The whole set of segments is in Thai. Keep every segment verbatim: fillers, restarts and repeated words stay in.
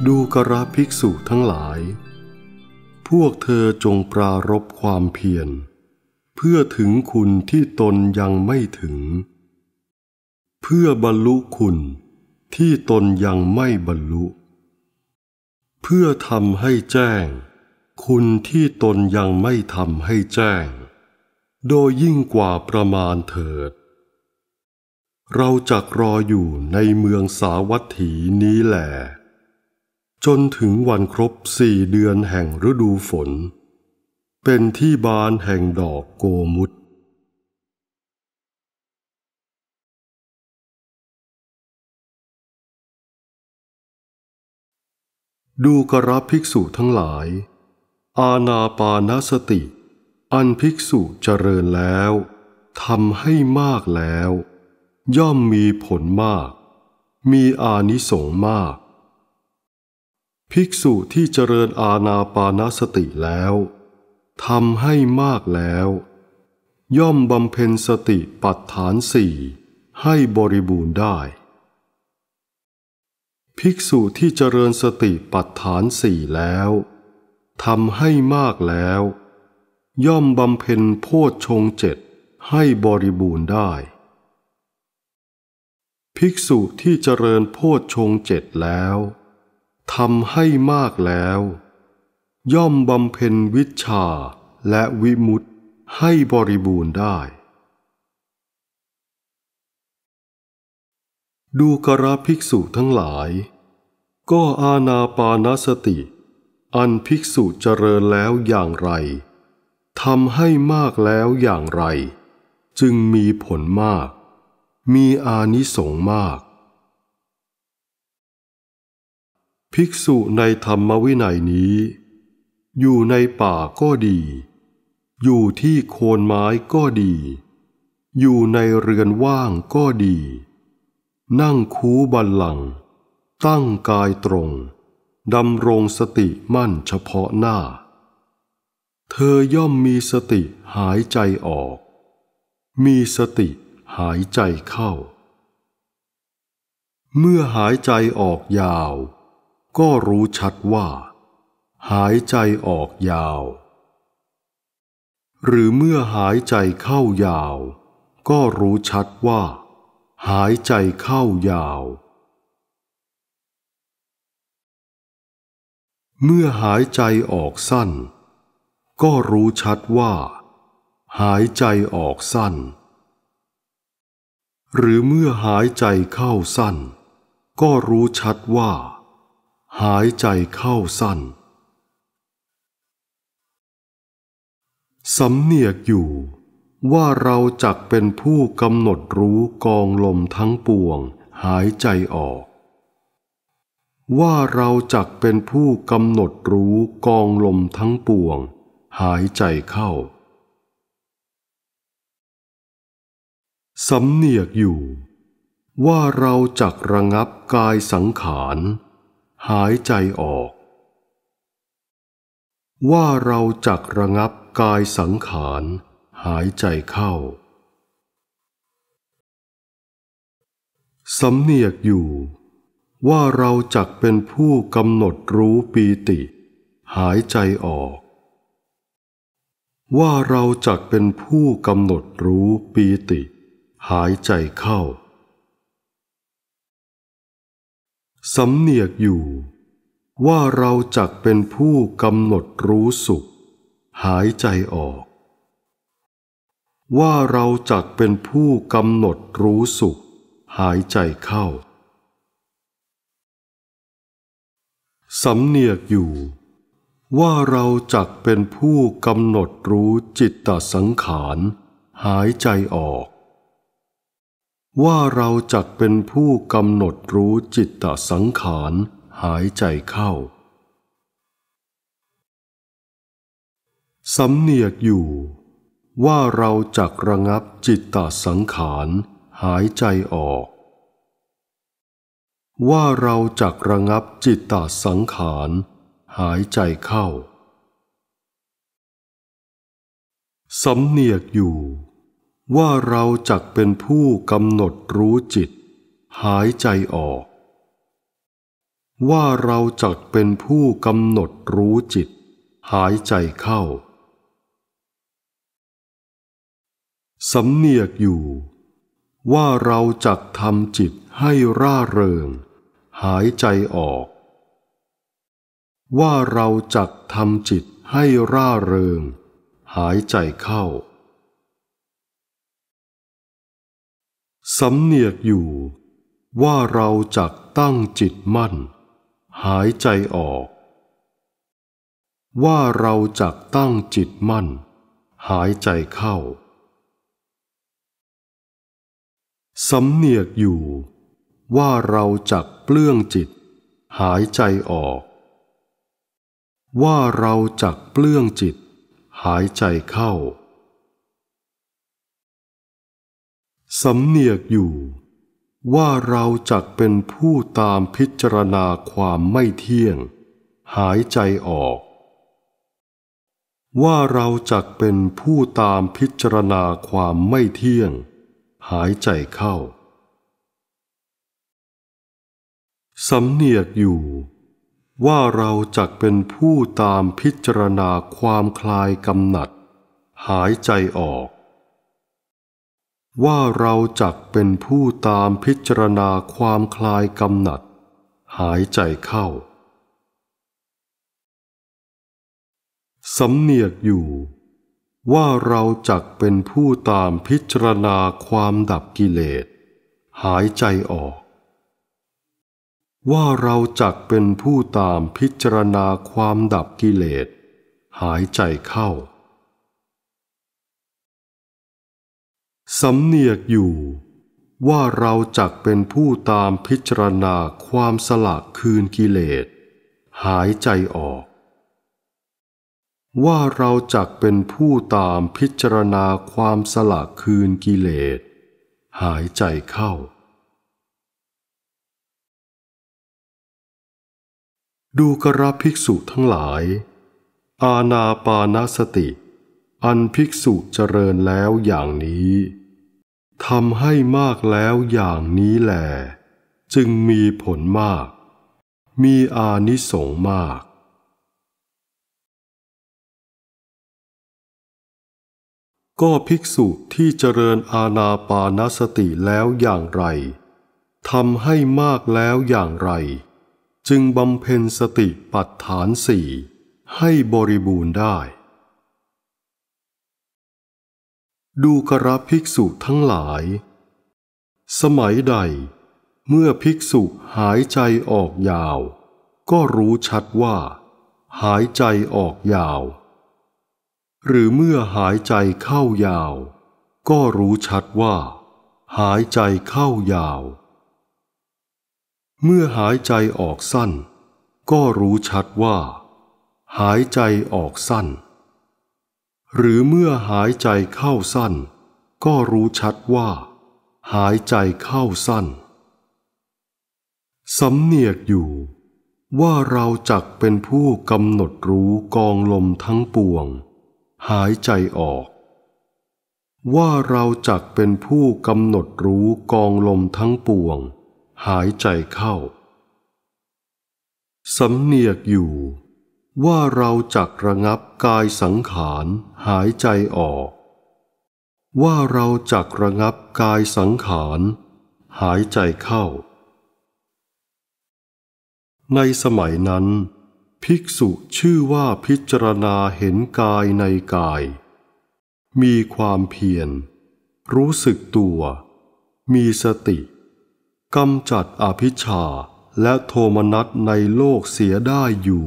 ดูกระภิกษุทั้งหลายพวกเธอจงปรารภความเพียรเพื่อถึงคุณที่ตนยังไม่ถึงเพื่อบรรลุคุณที่ตนยังไม่บรรลุเพื่อทำให้แจ้งคุณที่ตนยังไม่ทำให้แจ้งโดยยิ่งกว่าประมาณเถิดเราจักรออยู่ในเมืองสาวัตถีนี้แหละจนถึงวันครบสี่เดือนแห่งฤดูฝนเป็นที่บานแห่งดอกโกมุตดูกระภิกษุทั้งหลายอานาปานสติอันภิกษุเจริญแล้วทำให้มากแล้วย่อมมีผลมากมีอานิสงส์มากภิกษุที่เจริญอานาปานสติแล้วทำให้มากแล้วย่อมบำเพ็ญสติปัฏฐานสี่ให้บริบูรณ์ได้ภิกษุที่เจริญสติปัฏฐานสี่แล้วทำให้มากแล้วย่อมบำเพ็ญโพชฌงค์เจ็ดให้บริบูรณ์ได้ภิกษุที่เจริญโพชฌงค์เจ็ดแล้วทำให้มากแล้วย่อมบำเพ็ญวิชชาและวิมุตติให้บริบูรณ์ได้ดูกระภิกษุทั้งหลายก็อานาปานสติอันภิกษุเจริญแล้วอย่างไรทำให้มากแล้วอย่างไรจึงมีผลมากมีอานิสงส์มากภิกษุในธรรมวินัยนี้อยู่ในป่าก็ดีอยู่ที่โคนไม้ก็ดีอยู่ในเรือนว่างก็ดีนั่งคูบัลลังก์ตั้งกายตรงดำรงสติมั่นเฉพาะหน้าเธอย่อมมีสติหายใจออกมีสติหายใจเข้าเมื่อหายใจออกยาวก็รู้ชัดว่าหายใจออกยาวหรือเมื่อหายใจเข้ายาวก็รู้ชัดว่าหายใจเข้ายาวเมื่อหายใจออกสั้นก็รู้ชัดว่าหายใจออกสั้นหรือเมื่อหายใจเข้าสั้นก็รู้ชัดว่าหายใจเข้าสั้นสำเนียกอยู่ว่าเราจักเป็นผู้กำหนดรู้กองลมทั้งปวงหายใจออกว่าเราจักเป็นผู้กำหนดรู้กองลมทั้งปวงหายใจเข้าสำเนียกอยู่ว่าเราจักระงับกายสังขารหายใจออกว่าเราจักระงับกายสังขารหายใจเข้าสำเนียกอยู่ว่าเราจักเป็นผู้กำหนดรู้ปีติหายใจออกว่าเราจักเป็นผู้กำหนดรู้ปีติหายใจเข้าสำเนียกอยู่ว่าเราจักเป็นผู้กำหนดรู้สุขหายใจออกว่าเราจักเป็นผู้กำหนดรู้สุขหายใจเข้าสำเนียกอยู่ว่าเราจักเป็นผู้กำหนดรู้จิตตสังขารหายใจออกว่าเราจักเป็นผู้กำหนดรู้จิตตสังขารหายใจเข้าสำเนียกอยู่ว่าเราจักระงับจิตตสังขารหายใจออกว่าเราจักระงับจิตตสังขารหายใจเข้าสำเนียกอยู่ว่าเราจักเป็นผู้กำหนดรู้จิตหายใจออกว่าเราจักเป็นผู้กำหนดรู้จิตหายใจเข้าสำเนียกอยู่ว่าเราจักทำจิตให้ร่าเริงหายใจออกว่าเราจักทำจิตให้ร่าเริงหายใจเข้าสำเนียกอยู่ว่าเราจักตั้งจิตมั่นหายใจออกว่าเราจักตั้งจิตมั่นหายใจเข้าสำเนียกอยู่ว่าเราจักเปลื้องจิตหายใจออกว่าเราจักเปลื้องจิตหายใจเข้าสำเนียกอยู่ว่าเราจักเป็นผู้ตามพิจารณาความไม่เที่ยงหายใจออกว่าเราจักเป็นผู้ตามพิจารณาความไม่เที่ยงหายใจเข้าสำเนียกอยู่ว่าเราจักเป็นผู้ตามพิจารณาความคลายกำหนัดหายใจออกว่าเราจักเป็นผู้ตามพิจารณาความคลายกำหนัดหายใจเข้าสำเนียกอยู่ว่าเราจักเป็นผู้ตามพิจารณาความดับกิเลสหายใจออกว่าเราจักเป็นผู้ตามพิจารณาความดับกิเลสหายใจเข้าสำเนียกอยู่ว่าเราจักเป็นผู้ตามพิจารณาความสละคืนกิเลสหายใจออกว่าเราจักเป็นผู้ตามพิจารณาความสละคืนกิเลสหายใจเข้าดูกระภิกษุทั้งหลายอานาปานสติอันภิกษุเจริญแล้วอย่างนี้ทำให้มากแล้วอย่างนี้แลจึงมีผลมากมีอานิสงส์มากก็ภิกษุที่เจริญอานาปานสติแล้วอย่างไรทำให้มากแล้วอย่างไรจึงบำเพ็ญสติปัฏฐานสี่ให้บริบูรณ์ได้ดูกระภิกษุทั้งหลายสมัยใดเมื่อภิกษุหายใจออกยาวก็รู้ชัดว่าหายใจออกยาวหรือเมื่อหายใจเข้ายาวก็รู้ชัดว่าหายใจเข้ายาวเมื่อหายใจออกสั้นก็รู้ชัดว่าหายใจออกสั้นหรือเมื่อหายใจเข้าสั้นก็รู้ชัดว่าหายใจเข้าสั้นสำเนียกอยู่ว่าเราจักเป็นผู้กำหนดรู้กองลมทั้งปวงหายใจออกว่าเราจักเป็นผู้กำหนดรู้กองลมทั้งปวงหายใจเข้าสำเนียกอยู่ว่าเราจักระงับกายสังขารหายใจออกว่าเราจักระงับกายสังขารหายใจเข้าในสมัยนั้นภิกษุชื่อว่าพิจารณาเห็นกายในกายมีความเพียรรู้สึกตัวมีสติกำจัดอภิชฌาและโทมนัสในโลกเสียได้อยู่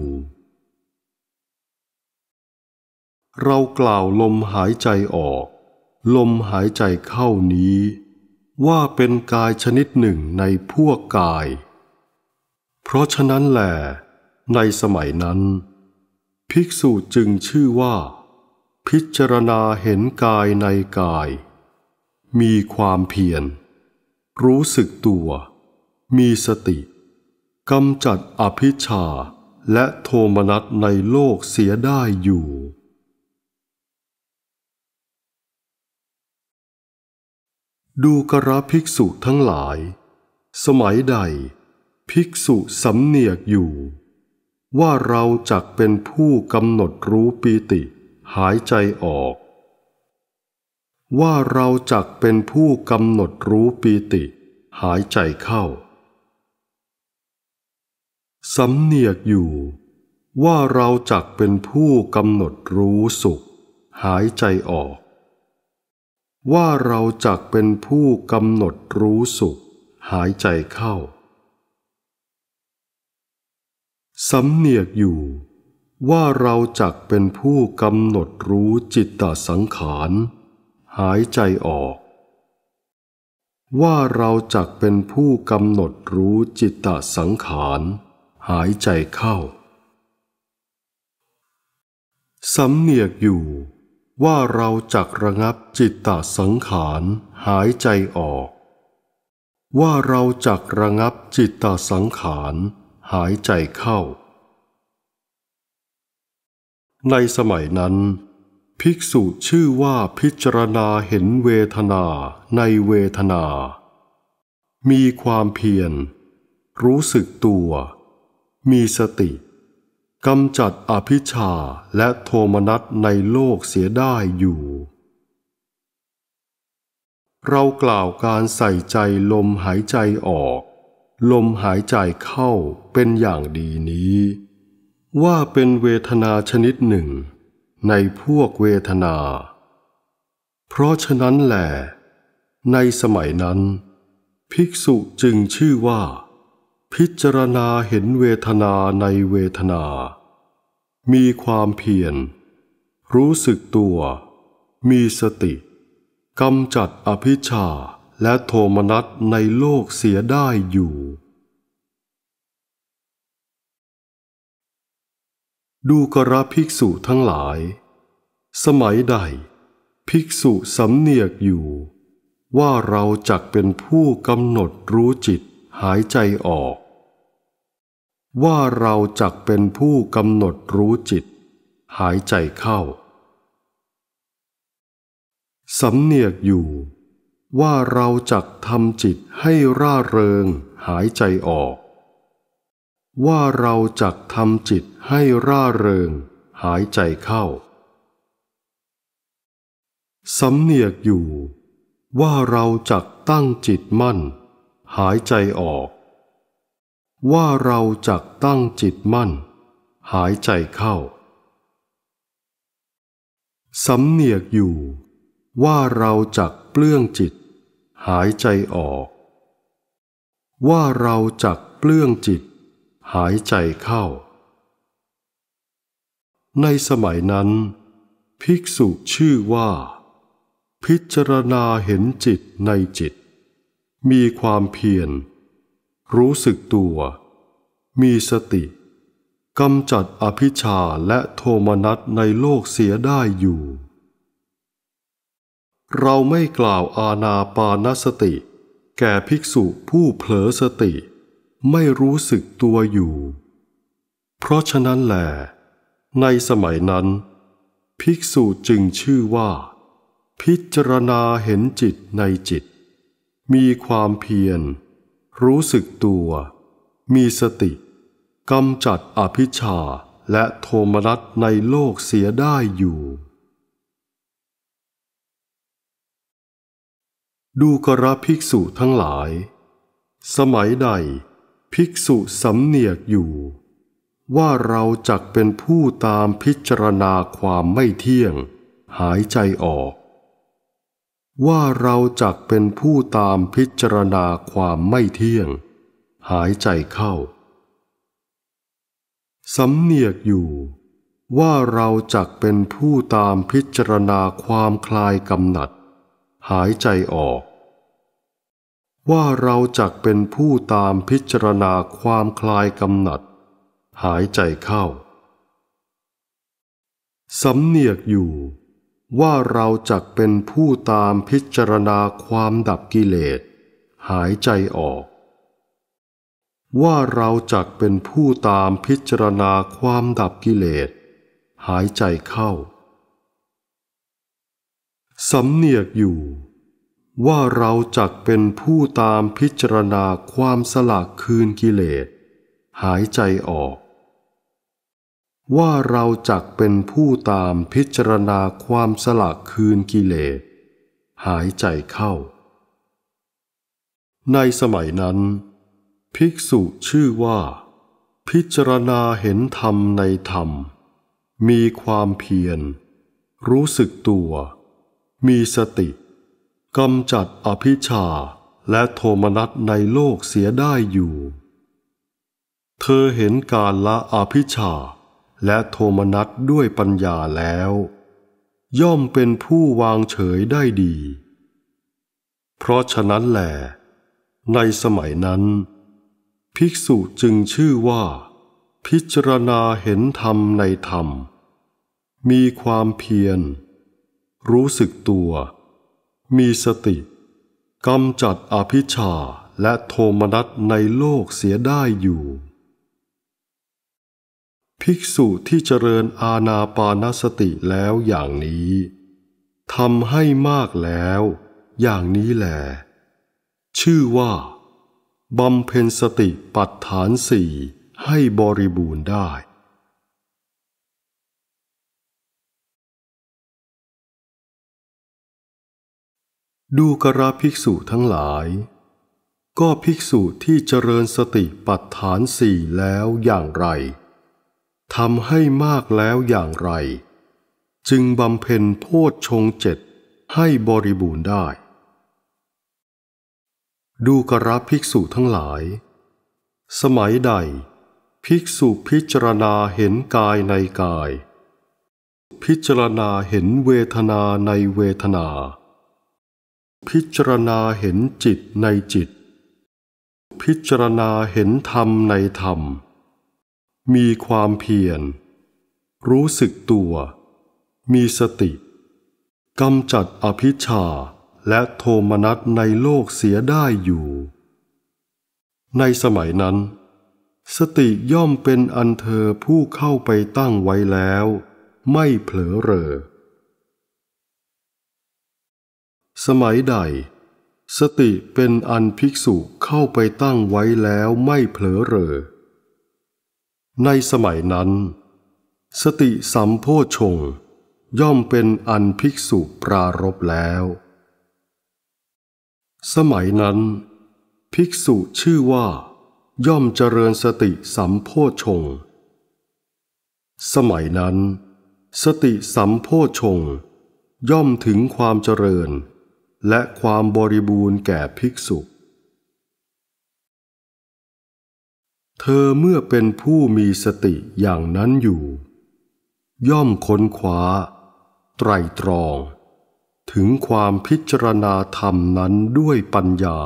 เรากล่าวลมหายใจออกลมหายใจเข้านี้ว่าเป็นกายชนิดหนึ่งในพวกกายเพราะฉะนั้นแหละในสมัยนั้นภิกษุจึงชื่อว่าพิจารณาเห็นกายในกายมีความเพียรรู้สึกตัวมีสติกำจัดอภิชฌาและโทมนัสในโลกเสียได้อยู่ดูกระภิกษุทั้งหลายสมัยใดภิกษุสำเนียกอยู่ว่าเราจักเป็นผู้กำหนดรู้ปีติหายใจออกว่าเราจักเป็นผู้กำหนดรู้ปีติหายใจเข้าสำเนียกอยู่ว่าเราจักเป็นผู้กำหนดรู้สุขหายใจออกว่าเราจักเป็นผู้กำหนดรู้สุขหายใจเข้าสำเนียกอยู่ว่าเราจักเป็นผู้กำหนดรู้จิตตสังขารหายใจออกว่าเราจักเป็นผู้กำหนดรู้จิตตสังขารหายใจเข้าสำเนียกอยู่ว่าเราจักระงับจิตตสังขารหายใจออกว่าเราจักระงับจิตตสังขารหายใจเข้าในสมัยนั้นภิกษุชื่อว่าพิจารณาเห็นเวทนาในเวทนามีความเพียรรู้สึกตัวมีสติกำจัดอภิชฌาและโทมนัสในโลกเสียได้อยู่เรากล่าวการใส่ใจลมหายใจออกลมหายใจเข้าเป็นอย่างดีนี้ว่าเป็นเวทนาชนิดหนึ่งในพวกเวทนาเพราะฉะนั้นแหละในสมัยนั้นภิกษุจึงชื่อว่าพิจารณาเห็นเวทนาในเวทนามีความเพียรรู้สึกตัวมีสติกำจัดอภิชฌาและโทมนัสในโลกเสียได้อยู่ดูกระภิกษุทั้งหลายสมัยใดภิกษุสำเนียกอยู่ว่าเราจักเป็นผู้กำหนดรู้จิตหายใจออกว่าเราจักเป็นผู้กำหนดรู้จิตหายใจเข้าสำเนียกอยู่ว่าเราจักทำจิตให้ร่าเริงหายใจออกว่าเราจักทำจิตให้ร่าเริงหายใจเข้าสำเนียกอยู่ว่าเราจักตั้งจิตมั่นหายใจออกว่าเราจักตั้งจิตมั่นหายใจเข้าสำเนียกอยู่ว่าเราจักเปลื้องจิตหายใจออกว่าเราจักเปลื้องจิตหายใจเข้าในสมัยนั้นภิกษุชื่อว่าพิจารณาเห็นจิตในจิตมีความเพียรรู้สึกตัวมีสติกำจัดอภิชฌาและโทมนัสในโลกเสียได้อยู่เราไม่กล่าวอานาปานสติแก่ภิกษุผู้เผลอสติไม่รู้สึกตัวอยู่เพราะฉะนั้นแหละในสมัยนั้นภิกษุจึงชื่อว่าพิจารณาเห็นจิตในจิตมีความเพียรรู้สึกตัวมีสติกำจัดอภิชฌาและโทมนัสในโลกเสียได้อยู่ดูกระภิกษุทั้งหลายสมัยใดภิกษุสำเนียกอยู่ว่าเราจักเป็นผู้ตามพิจารณาความไม่เที่ยงหายใจออกว่าเราจักเป็นผู้ตามพิจารณาความไม่เที่ยงหายใจเข้าสำเนียกอยู่ว่าเราจักเป็นผู้ตามพิจารณาความคลายกำหนัดหายใจออกว่าเราจักเป็นผู้ตามพิจารณาความคลายกำหนัดหายใจเข้าสำเนียกอยู่ว่าเราจักเป็นผู้ตามพิจารณาความดับกิเลสหายใจออกว่าเราจักเป็นผู้ตามพิจารณาความดับกิเลสหายใจเข้าสำเนียกอยู่ว่าเราจักเป็นผู้ตามพิจารณาความสละคืนกิเลสหายใจออกว่าเราจักเป็นผู้ตามพิจารณาความสละคืนกิเลสหายใจเข้าในสมัยนั้นภิกษุชื่อว่าพิจารณาเห็นธรรมในธรรมมีความเพียรรู้สึกตัวมีสติกำจัดอภิชฌาและโทมนัสในโลกเสียได้อยู่เธอเห็นการละอภิชฌาและโทมนัสด้วยปัญญาแล้วย่อมเป็นผู้วางเฉยได้ดีเพราะฉะนั้นแลในสมัยนั้นภิกษุจึงชื่อว่าพิจารณาเห็นธรรมในธรรมมีความเพียรรู้สึกตัวมีสติกำจัดอภิชฌาและโทมนัสในโลกเสียได้อยู่ภิกษุที่เจริญอานาปานสติแล้วอย่างนี้ทำให้มากแล้วอย่างนี้แลชื่อว่าบำเพ็ญสติปัฏฐานสี่ให้บริบูรณ์ได้ดูกรภิกษุทั้งหลายก็ภิกษุที่เจริญสติปัฏฐานสี่แล้วอย่างไรทำให้มากแล้วอย่างไรจึงบำเพ็ญโพชฌงค์เจ็ดให้บริบูรณ์ได้ดูกรภิกษุทั้งหลายสมัยใดภิกษุพิจารณาเห็นกายในกายพิจารณาเห็นเวทนาในเวทนาพิจารณาเห็นจิตในจิตพิจารณาเห็นธรรมในธรรมมีความเพียรรู้สึกตัวมีสติกำจัดอภิชฌาและโทมนัสในโลกเสียได้อยู่ในสมัยนั้นสติย่อมเป็นอันเธอผู้เข้าไปตั้งไว้แล้วไม่เผลอเรอสมัยใดสติเป็นอันภิกษุเข้าไปตั้งไว้แล้วไม่เผลอเรอในสมัยนั้นสติสัมโพชฌงค์ย่อมเป็นอันภิกษุปรารภแล้วสมัยนั้นภิกษุชื่อว่าย่อมเจริญสติสัมโพชฌงค์สมัยนั้นสติสัมโพชฌงค์ย่อมถึงความเจริญและความบริบูรณ์แก่ภิกษุเธอเมื่อเป็นผู้มีสติอย่างนั้นอยู่ย่อมค้นคว้าไตร่ตรองถึงความพิจารณาธรรมนั้นด้วยปัญญา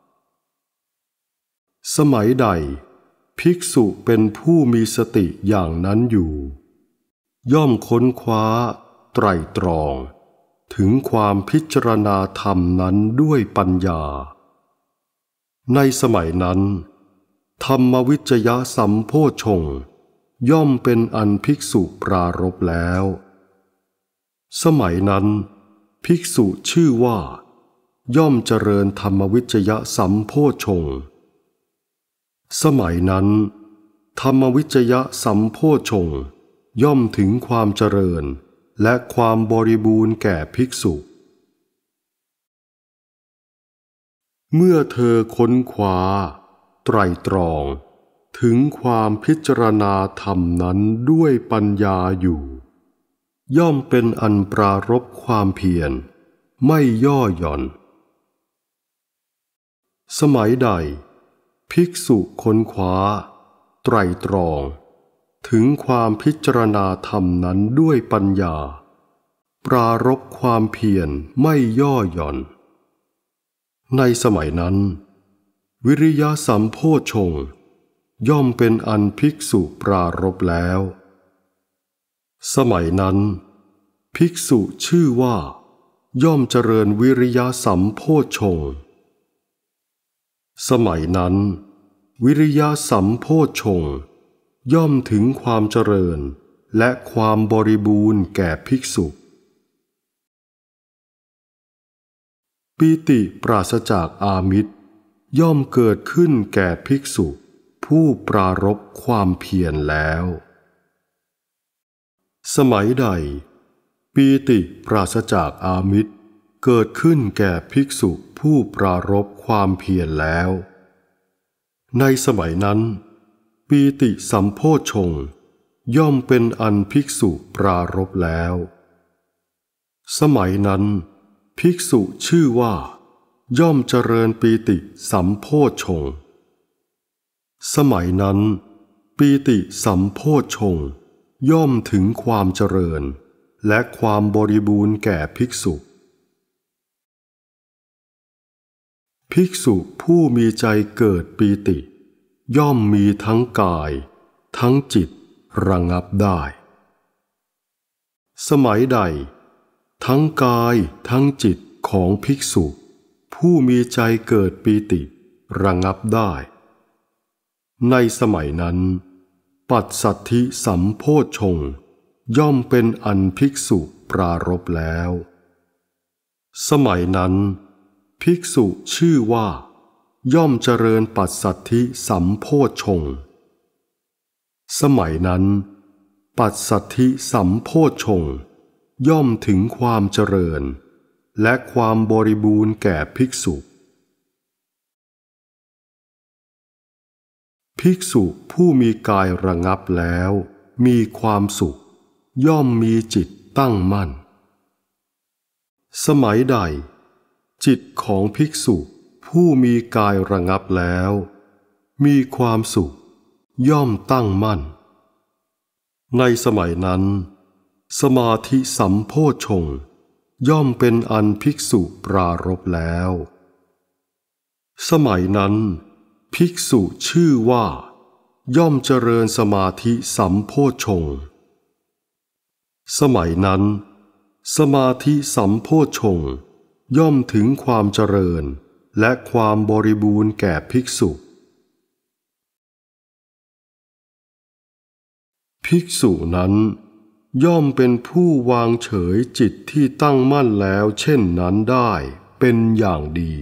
สมัยใดภิกษุเป็นผู้มีสติอย่างนั้นอยู่ย่อมค้นคว้าไตร่ตรองถึงความพิจารณาธรรมนั้นด้วยปัญญาในสมัยนั้นธรรมวิจยะสัมโพชฌงค์ย่อมเป็นอันภิกษุปรารภแล้วสมัยนั้นภิกษุชื่อว่าย่อมเจริญธรรมวิจยะสัมโพชฌงค์สมัยนั้นธรรมวิจยะสัมโพชฌงค์ย่อมถึงความเจริญและความบริบูรณ์แก่ภิกษุเมื่อเธอค้นคว้าไตร่ตรองถึงความพิจารณาธรรมนั้นด้วยปัญญาอยู่ย่อมเป็นอันปรารภความเพียรไม่ย่อหย่อนสมัยใดภิกษุค้นคว้าไตร่ตรองถึงความพิจารณาธรรมนั้นด้วยปัญญาปรารภความเพียรไม่ย่อหย่อนในสมัยนั้นวิริยสัมโพชฌงค์ย่อมเป็นอันภิกษุปรารภแล้วสมัยนั้นภิกษุชื่อว่าย่อมเจริญวิริยสัมโพชฌงค์สมัยนั้นวิริยสัมโพชฌงค์ย่อมถึงความเจริญและความบริบูรณ์แก่ภิกษุปีติปราศจากอามิตรย่อมเกิดขึ้นแก่ภิกษุผู้ปรารภความเพียรแล้วสมัยใดปีติปราศจากอามิตรเกิดขึ้นแก่ภิกษุผู้ปรารภความเพียรแล้วในสมัยนั้นปีติสัมโพชฌงค์ย่อมเป็นอันภิกษุปรารภแล้วสมัยนั้นภิกษุชื่อว่าย่อมเจริญปีติสัมโพชฌงค์สมัยนั้นปีติสัมโพชฌงค์ย่อมถึงความเจริญและความบริบูรณ์แก่ภิกษุภิกษุผู้มีใจเกิดปีติย่อมมีทั้งกายทั้งจิตระงับได้สมัยใดทั้งกายทั้งจิตของภิกษุผู้มีใจเกิดปีติระงับได้ในสมัยนั้นปัสสัทธิสัมโพชฌงค์ย่อมเป็นอันภิกษุปรารภแล้วสมัยนั้นภิกษุชื่อว่าย่อมเจริญปัสสัทธิสัมโพชฌงค์สมัยนั้นปัสสัทธิสัมโพชฌงค์ย่อมถึงความเจริญและความบริบูรณ์แก่ภิกษุภิกษุผู้มีกายระงับแล้วมีความสุขย่อมมีจิตตั้งมั่นสมัยใดจิตของภิกษุผู้มีกายระงับแล้วมีความสุขย่อมตั้งมั่นในสมัยนั้นสมาธิสัมโพชฌงค์ย่อมเป็นอันภิกษุปรารภแล้วสมัยนั้นภิกษุชื่อว่าย่อมเจริญสมาธิสัมโพชฌงค์สมัยนั้นสมาธิสัมโพชฌงค์ย่อมถึงความเจริญและความบริบูรณ์แก่ภิกษุภิกษุนั้นย่อมเป็นผู้วางเฉยจิตที่ตั้งมั่นแล้วเช่นนั้นได้เป็นอย่างดี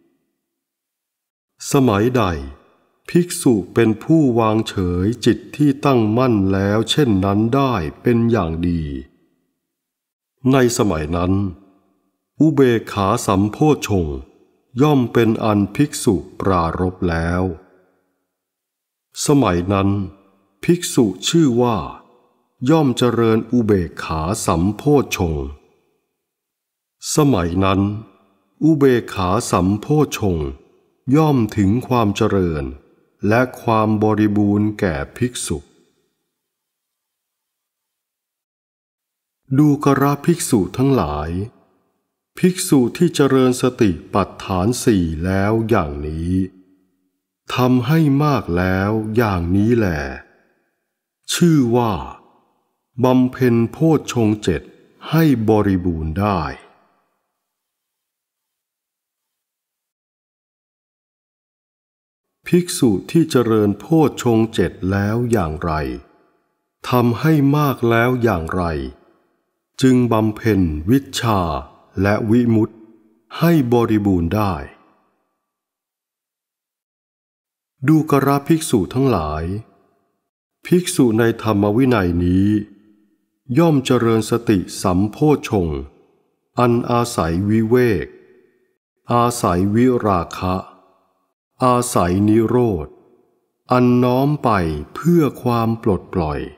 สมัยใดภิกษุเป็นผู้วางเฉยจิตที่ตั้งมั่นแล้วเช่นนั้นได้เป็นอย่างดีในสมัยนั้นอุเบกขาสัมโพชฌงค์ย่อมเป็นอันภิกษุปรารภแล้วสมัยนั้นภิกษุชื่อว่าย่อมเจริญอุเบกขาสัมโพชฌงค์สมัยนั้นอุเบกขาสัมโพชฌงค์ย่อมถึงความเจริญและความบริบูรณ์แก่ภิกษุดูกระภิกษุทั้งหลายภิกษุที่เจริญสติปัฏฐานสี่แล้วอย่างนี้ทำให้มากแล้วอย่างนี้แหละชื่อว่าบำเพ็ญโพชฌงค์เจ็ดให้บริบูรณ์ได้ภิกษุที่เจริญโพชฌงค์เจ็ดแล้วอย่างไรทำให้มากแล้วอย่างไรจึงบำเพ็ญวิชชาและวิมุตติให้บริบูรณ์ได้ดูกระภิกษุทั้งหลายภิกษุในธรรมวินัยนี้ย่อมเจริญสติสัมโพชฌงค์อันอาศัยวิเวกอาศัยวิราคะอาศัยนิโรธอันน้อมไปเพื่อความปลดปล่อย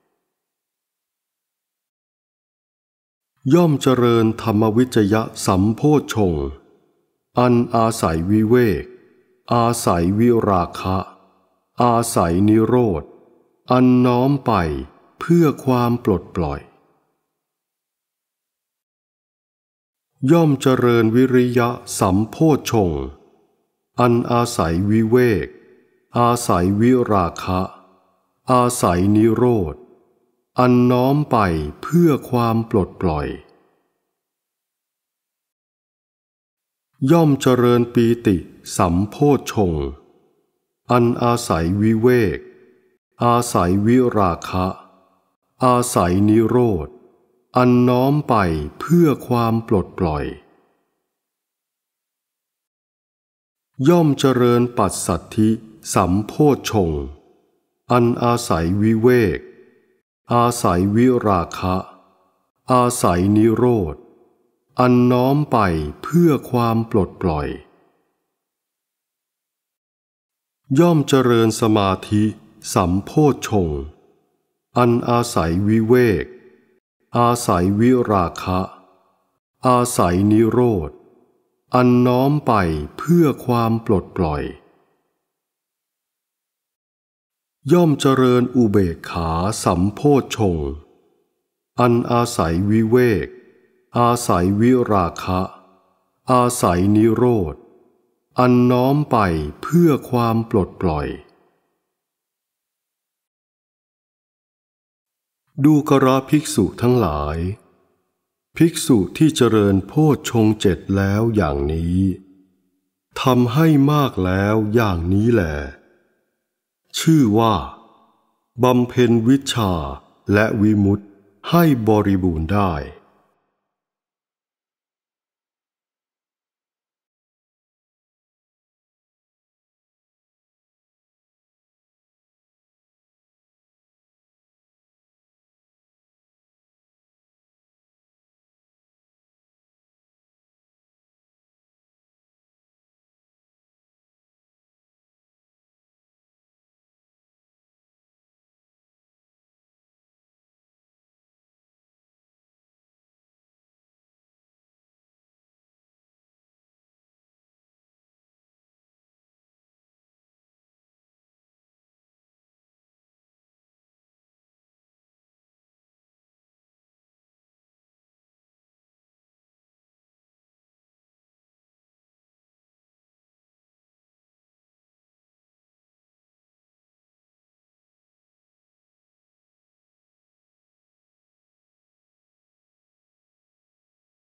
ย่อมเจริญธรรมวิจยะสัมโพชฌงค์อันอาศัยวิเวกอาศัยวิราคะอาศัยนิโรธอันน้อมไปเพื่อความปลดปล่อยย่อมเจริญวิริยะสัมโพชฌงค์อันอาศัยวิเวกอาศัยวิราคะอาศัยนิโรธอันน้อมไปเพื่อความปลดปล่อยย่อมเจริญปีติสัมโพชฌงค์อันอาศัยวิเวกอาศัยวิราคะอาศัยนิโรธอันน้อมไปเพื่อความปลดปล่อยย่อมเจริญปัสสัทธิสัมโพชฌงค์อันอาศัยวิเวกอาศัยวิราคะ อาศัยนิโรธอันน้อมไปเพื่อความปลดปล่อยย่อมเจริญสมาธิสัมโพชฌงค์อันอาศัยวิเวกอาศัยวิราคะ อาศัยนิโรธอันน้อมไปเพื่อความปลดปล่อยย่อมเจริญอุเบกขาสัมโพชฌงค์อันอาศัยวิเวกอาศัยวิราคะ อาศัยนิโรธอันน้อมไปเพื่อความปลดปล่อยดูกราภิกษุทั้งหลายภิกษุที่เจริญโพชฌงค์เจ็ดแล้วอย่างนี้ทำให้มากแล้วอย่างนี้แลชื่อว่าบำเพ็ญวิชชาและวิมุตติให้บริบูรณ์ได้